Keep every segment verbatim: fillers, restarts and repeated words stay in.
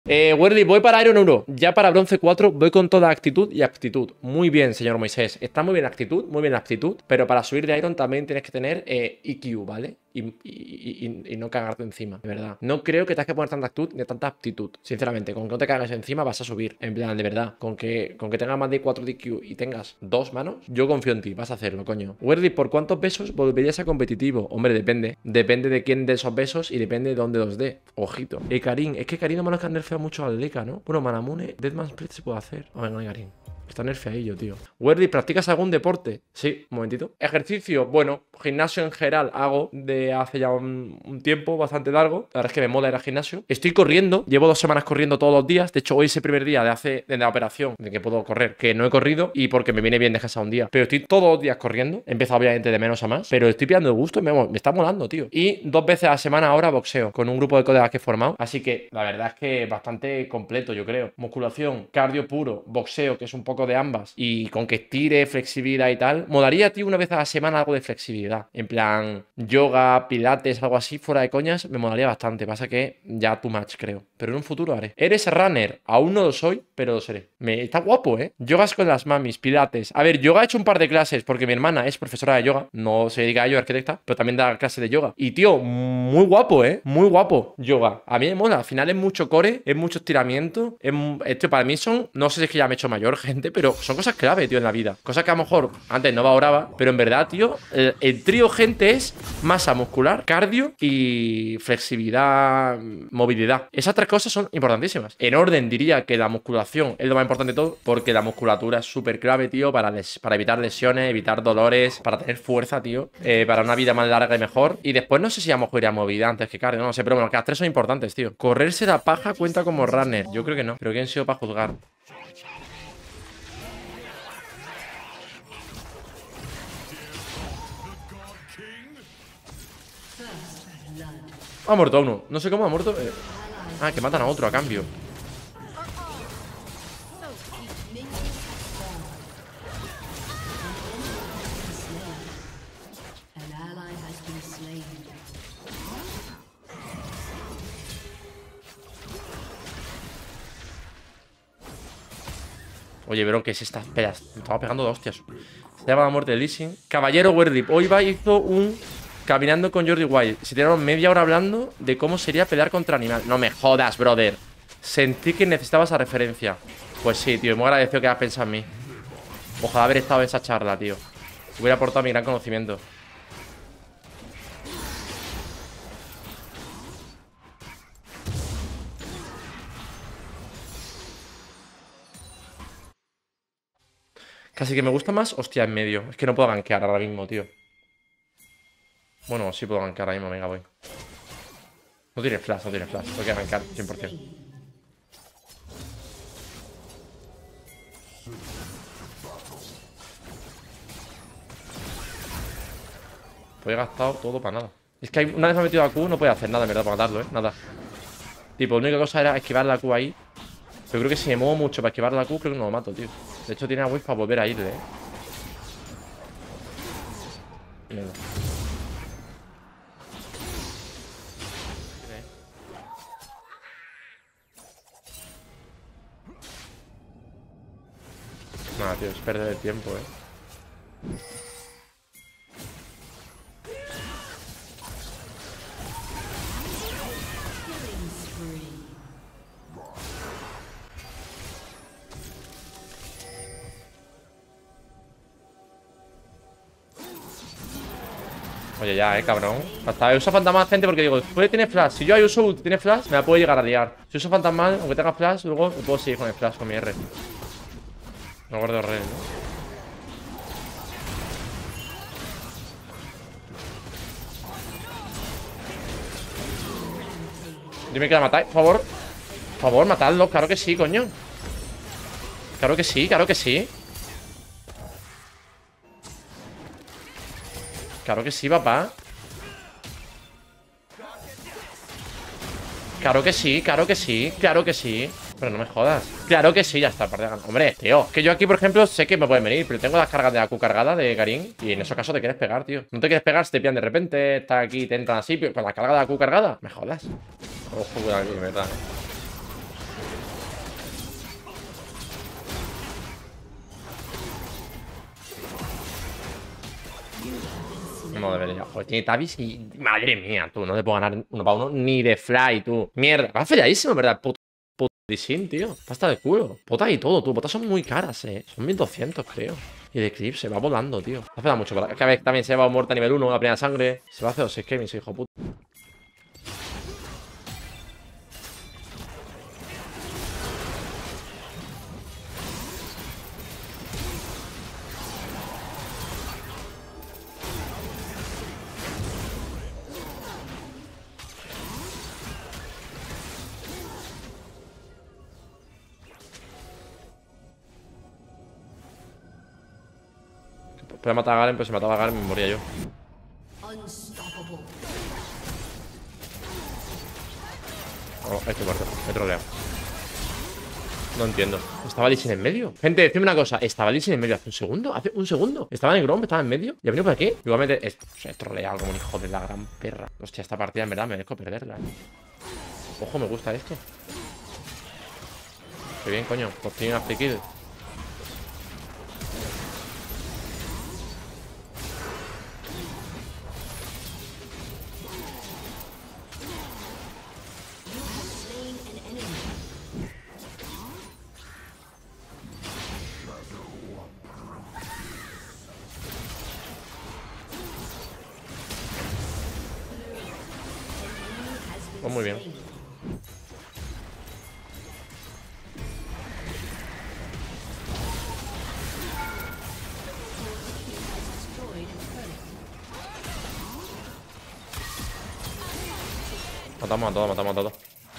Eh, Werly, voy para Iron uno. Ya para bronce cuatro voy con toda actitud y aptitud. Muy bien, señor Moisés. Está muy bien la actitud, muy bien la actitud. Pero para subir de Iron también tienes que tener eh, I Q, ¿vale? Y, y, y, y no cagarte encima, de verdad. No creo que tengas que poner tanta actitud ni tanta aptitud. Sinceramente, con que no te cagas encima vas a subir. En plan, de verdad. Con que, con que tengas más de cuatro de I Q y tengas dos manos, yo confío en ti. Vas a hacerlo, coño. Werly, ¿por cuántos besos volverías a competitivo? Hombre, depende. Depende de quién dé esos besos y depende de dónde los dé. Ojito. Eh, Karin. Es que Karin no me lo han nerfeado mucho al Leka, ¿no? Bueno, Manamune, Deadman Split se puede hacer. Oh, venga, Karin. Está nerfeadillo, tío. Werly, ¿practicas algún deporte? Sí, un momentito. Ejercicio, bueno, gimnasio en general hago de hace ya un, un tiempo bastante largo. La verdad es que me mola ir al gimnasio. Estoy corriendo, llevo dos semanas corriendo todos los días. De hecho, hoy es el primer día de hace de la operación de que puedo correr, que no he corrido y porque me viene bien descansar un día. Pero estoy todos los días corriendo. He empezado obviamente de menos a más, pero estoy pillando el gusto y me, me está molando, tío. Y dos veces a la semana ahora boxeo con un grupo de colegas que he formado. Así que la verdad es que bastante completo, yo creo. Musculación, cardio puro, boxeo, que es un poco de ambas, y con que estire, flexibilidad y tal. Molaría, tío, una vez a la semana algo de flexibilidad. En plan, yoga, pilates, algo así, fuera de coñas, me molaría bastante. Pasa que ya too much, creo. Pero en un futuro haré. ¿Eres runner? Aún no lo soy, pero lo seré. Me... Está guapo, ¿eh? Yogas con las mamis, pilates. A ver, yoga he hecho un par de clases porque mi hermana es profesora de yoga. No se dedica a ello, arquitecta, pero también da clase de yoga. Y, tío, muy guapo, ¿eh? Muy guapo, yoga. A mí me mola. Al final es mucho core, es mucho estiramiento. Es... Esto para mí son... No sé si es que ya me he hecho mayor, gente, pero son cosas clave, tío, en la vida. Cosas que a lo mejor antes no valoraba, pero en verdad, tío, el, el trío, gente, es masa muscular, cardio y flexibilidad, movilidad. Esas tres cosas son importantísimas. En orden, diría que la musculación es lo más importante de todo, porque la musculatura es súper clave, tío, para, les, para evitar lesiones, evitar dolores, para tener fuerza, tío, eh, para una vida más larga y mejor. Y después no sé si a lo mejor iría movilidad antes que cardio, no, no sé, pero bueno, que las tres son importantes, tío. Correrse la paja cuenta como runner. Yo creo que no, pero ¿quién ha sido para juzgar? Ha muerto a uno. No sé cómo ha muerto. Eh. Ah, que matan a otro a cambio. Oye, bro, ¿qué es esta? Espera, me estaba pegando de hostias. Se llama la muerte de Lee Sin. Caballero Werly. Hoy va hizo un... Caminando con Jordi Wild. Se tiraron media hora hablando de cómo sería pelear contra animal. No me jodas, brother. Sentí que necesitaba esa referencia. Pues sí, tío. Muy agradecido que hayas pensado en mí. Ojalá haber estado en esa charla, tío. Hubiera aportado mi gran conocimiento. Casi que me gusta más, hostia, en medio. Es que no puedo gankear ahora mismo, tío. Bueno, sí puedo gankear ahora mismo, venga, voy. No tiene flash, no tiene flash. Tengo que gankear, cien por cien. Pues he gastado todo para nada. Es que hay, una vez me he metido a Q, no puede hacer nada, en verdad, para matarlo, ¿eh? Nada. Tipo, la única cosa era esquivar la Q ahí. Pero creo que si me muevo mucho para esquivar la Q, creo que no lo mato, tío. De hecho, tiene a Whiff para volver a irle, ¿eh? Mierda. Nada, tío, es perder el tiempo, ¿eh? Oye, ya, eh, cabrón. Hasta uso fantasmal, gente, porque digo, puede tener flash. Si yo hay uso ulti, tiene flash, me la puede llegar a liar. Si uso fantasmal, aunque tenga flash, luego me puedo seguir con el flash, con mi R. No guardo rey, ¿no? Dime que la matáis, por favor. Por favor, matadlo, claro que sí, coño. Claro que sí, claro que sí. Claro que sí, papá. Claro que sí, claro que sí, claro que sí. Pero no me jodas. Claro que sí, ya está. Hombre, tío, que yo aquí, por ejemplo, sé que me pueden venir, pero tengo las cargas de la Q cargada de Karin. Y en esos casos te quieres pegar, tío. No te quieres pegar, se te pillan de repente, está aquí, te entran así, pero con la carga de la Q cargada. Me jodas. Ojo, cuidado aquí, verdad. No debería. Joder, tiene Tabis y... Madre mía, tú. No te puedo ganar uno para uno ni de fly, tú. Mierda. Va falladísimo, ¿verdad? Puto, puto Sin, tío. Pasta de culo. Potas y todo, tú. Potas son muy caras, eh. Son mil doscientos, creo. Y de Eclipse se va volando, tío. Hace da mucho. Cada vez también se va muerta a nivel uno, la primera sangre. Se va a hacer dos Kevin, hijo puto. Puede matar a Garen, pero si mataba a Garen me moría yo. Oh, estoy muerto. Me he troleado. No entiendo. ¿Estaba Lee Sin en medio? Gente, decidme una cosa. ¿Estaba Lee Sin en medio hace un segundo? ¿Hace un segundo? ¿Estaba en el Grom? ¿Estaba en medio? ¿Y ha venido por aquí? Igualmente... Es... He troleado como un hijo de la gran perra. Hostia, esta partida en verdad me dejo perderla. Ojo, me gusta esto. Qué bien, coño. Por fin una free kill. Pues muy bien. Matamos a todos, matamos a todos.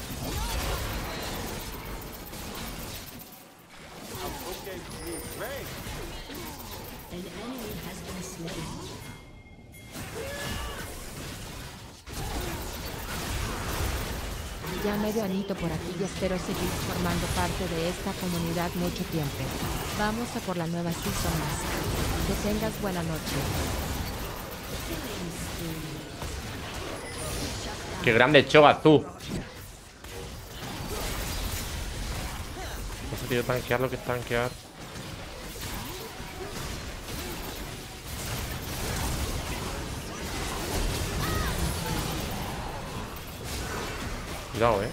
Ya medio anito por aquí y espero seguir formando parte de esta comunidad mucho tiempo. Vamos a por la nueva season más. Que tengas buena noche. Qué grande Cho'Gath, tú. Ese tío tanquear lo que es tanquear. Cuidado, eh.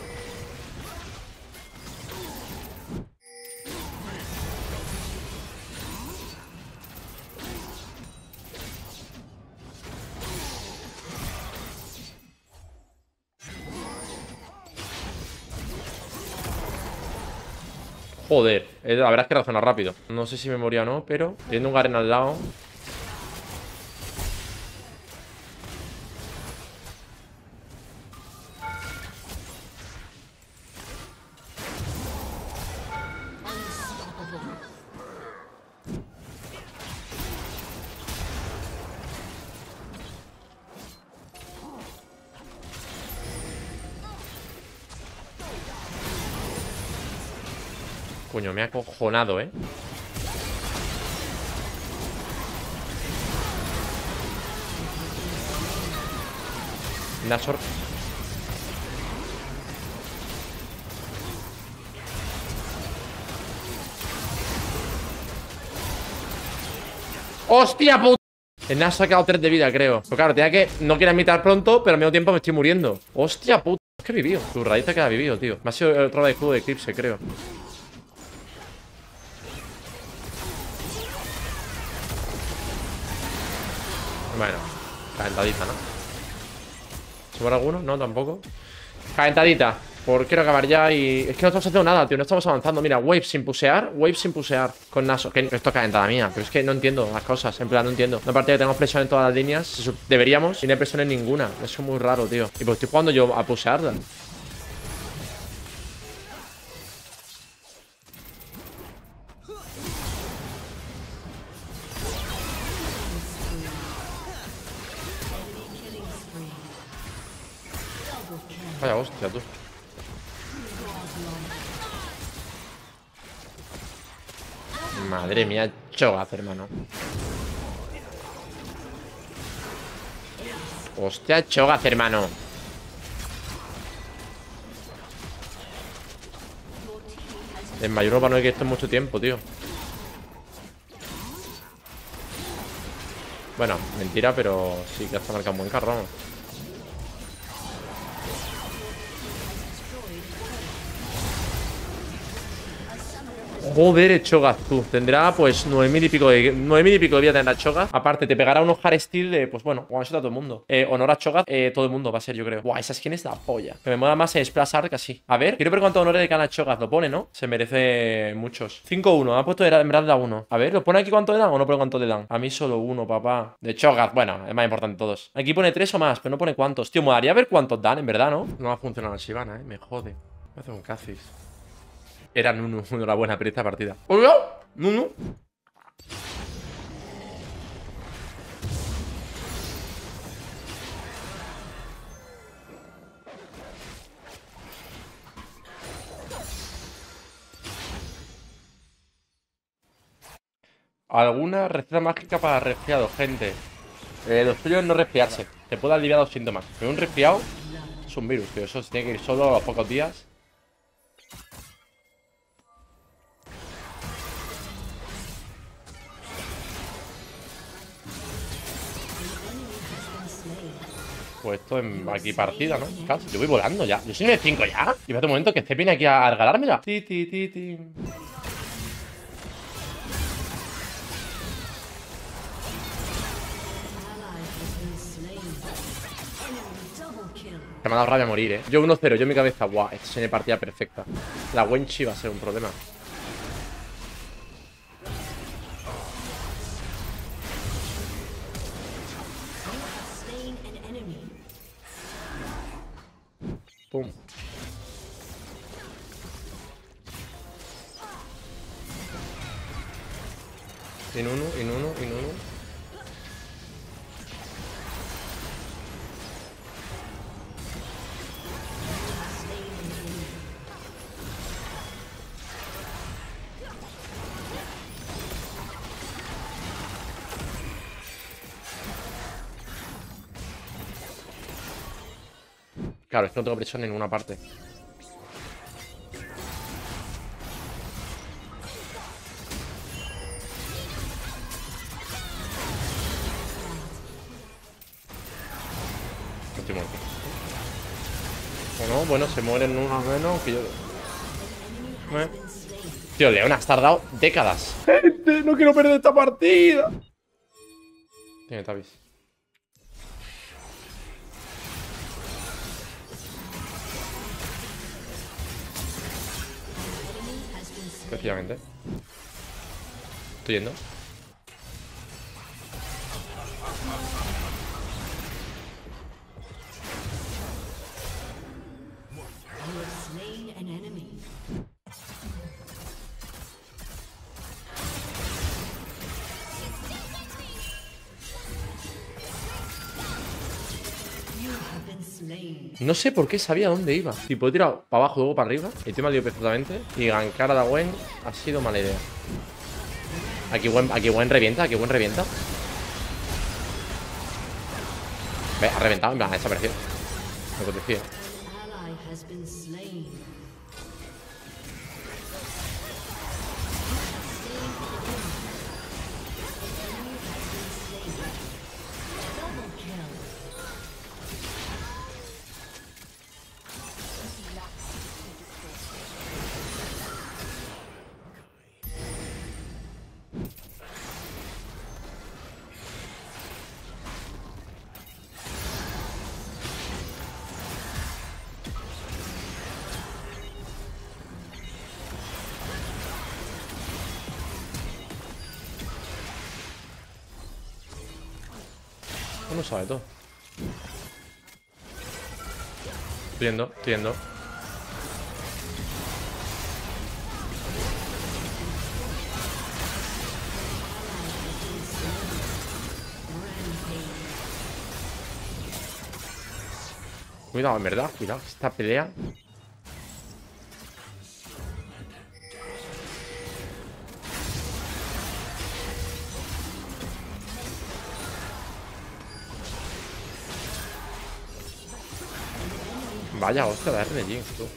Joder, eh, la verdad es que razona rápido. No sé si me moría o no, pero teniendo un Garen al lado. Coño, me ha acojonado, eh. Nashor. ¡Hostia, puta! El Nash ha quedado tres de vida, creo. Pero claro, tenía que... No quería imitar pronto, pero al mismo tiempo me estoy muriendo. ¡Hostia, puta! Es que he vivido. Tu raíz te queda vivido, tío. Me ha sido el troll de escudo de Eclipse, creo. Bueno, calentadita, ¿no? ¿Se muere alguno? No, tampoco. Calentadita. Por quiero acabar ya y... Es que no estamos haciendo nada, tío. No estamos avanzando. Mira, wave sin pusear. Wave sin pusear. Con Naso. Que esto es calentada mía. Pero es que no entiendo las cosas. En plan, no entiendo. No aparte que tenemos presión en todas las líneas. Deberíamos. Y no hay presión en ninguna. Eso es muy raro, tío. Y pues estoy jugando yo a pusearla. Vaya hostia, tú. Madre mía, Cho'Gath, hermano. Hostia, Cho'Gath, hermano. En mayor ropa no hay que esto en mucho tiempo, tío. Bueno, mentira, pero sí que has marcado un buen carro. Joder, Cho'Gath, tú. Tendrá pues nueve mil y pico de nueve mil y pico de vida tendrá Cho'Gath. Aparte, te pegará unos hardstyle de, pues bueno, one shot a todo el mundo. Eh, honor a Cho'Gath, eh, todo el mundo va a ser, yo creo. Buah, esa skin es la polla. Que me mola más en Splash Art que así. A ver, quiero ver cuánto honor le gana a Cho'Gath. Lo pone, ¿no? Se merece muchos. cinco uno. Ha puesto Emeralda uno. A ver, ¿lo pone aquí cuánto le dan o no pone cuánto le dan? A mí solo uno, papá. De Cho'Gath, bueno, es más importante de todos. Aquí pone tres o más, pero no pone cuántos. Tío, me daría a ver cuántos dan, en verdad, ¿no? No va a funcionar el Shyvana, ¿eh? Me jode. Voy a hacer un Kha'Zix. Era Nunu, una buena pero esta partida. ¡Hola! Nunu. ¿Alguna receta mágica para resfriado, gente? Eh, lo suyo es no resfriarse. Te puede aliviar los síntomas. Pero un resfriado es un virus, tío. Eso se tiene que ir solo a los pocos días. Pues esto es aquí partida, ¿no? Claro, yo voy volando ya. Yo soy nivel cinco ya. Y hace un momento que este viene aquí a regalármela. Ti, ti, ti, ti. Se me ha dado rabia morir, ¿eh? Yo uno cero, yo en mi cabeza. Guau, esta sería partida perfecta. La Wenchi va a ser un problema. Pum. En uno, en uno, en uno. Claro, es que no tengo presión en ninguna parte. No estoy muerto. Bueno, bueno, se mueren unos menos que yo... ¿Eh? Tío, León, has tardado décadas. Gente, no quiero perder esta partida. Tiene Tavis. Efectivamente. Estoy yendo. No sé por qué sabía dónde iba. Tipo, he tirado para abajo, luego para arriba. Y te me ha liado perfectamente. Y gankar a la Gwen ha sido mala idea. Aquí Gwen, aquí Gwen revienta, aquí Gwen revienta. Ve, ha reventado, en plan, ha desaparecido. Me acontecía. No sabe todo. Estoy yendo, estoy yendo. Cuidado, en verdad, cuidado. Esta pelea. Vaya hostia, de R N G, tú.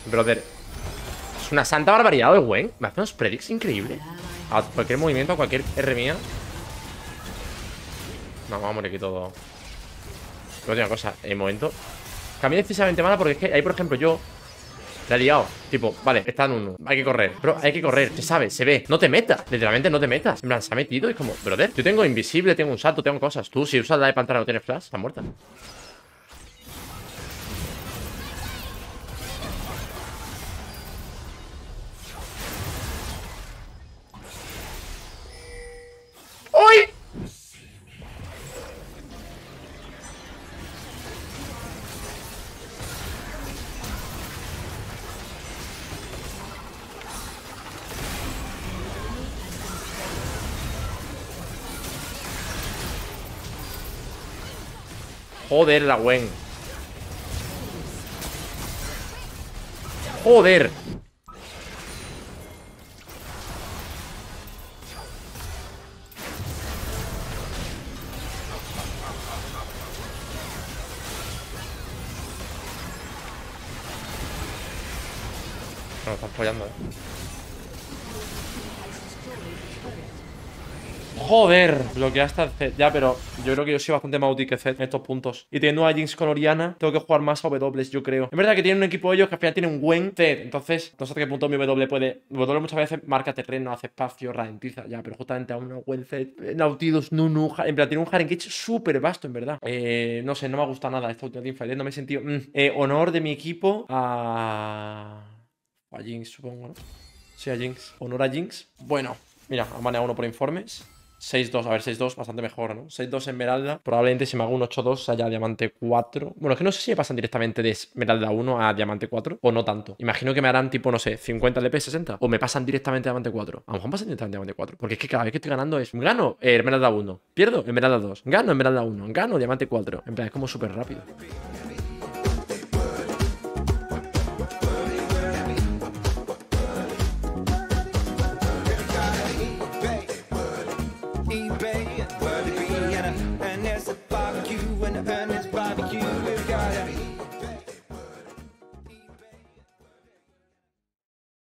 Brother, es una santa barbaridad el Gwen. Me hace unos predicts increíbles. A cualquier movimiento, a cualquier R mía. No, vamos a morir aquí todo. Pero una cosa, en el momento cambié excesivamente mala porque es que ahí, por ejemplo, yo la he liado. Tipo, vale, está en uno. Hay que correr. Pero hay que correr. Se sabe, se ve. No te metas. Literalmente no te metas. En plan, se ha metido y es como, brother, yo tengo invisible, tengo un salto, tengo cosas. Tú, si usas la de pantalla no tienes flash, estás muerta. ¡Uy! Joder, la Gwen. Joder. No, están follando, eh. Joder, bloqueaste al Zed. Ya, pero yo creo que yo soy bastante más útil que Zed en estos puntos. Y teniendo a Jinx con Oriana, tengo que jugar más a W, yo creo. Es verdad que tienen un equipo ellos que al final tiene un buen Zed. Entonces, no sé hasta qué punto mi W puede. W muchas veces marca terreno, hace espacio, ralentiza. Ya, pero justamente a un buen Zed, Nautilus, Nunu, en verdad, tiene un Harengage súper vasto, en verdad. Eh, no sé, no me ha gustado nada esta última teamfight. No me he sentido. Mm, eh, honor de mi equipo a. A Jinx, supongo, ¿no? Sí, a Jinx. Honor a Jinx. Bueno, mira, a manera uno por informes. seis dos, a ver, seis dos, bastante mejor, ¿no? seis dos Esmeralda. Probablemente si me hago un ocho dos haya Diamante cuatro. Bueno, es que no sé si me pasan directamente de Esmeralda uno a Diamante cuatro o no tanto. Imagino que me harán tipo, no sé, cincuenta L P, sesenta. O me pasan directamente a Diamante cuatro. A lo mejor me pasan directamente a Diamante cuatro. Porque es que cada vez que estoy ganando es... Gano eh, Esmeralda uno. Pierdo Esmeralda dos. Gano Esmeralda uno. Gano Diamante cuatro. En plan, es como súper rápido.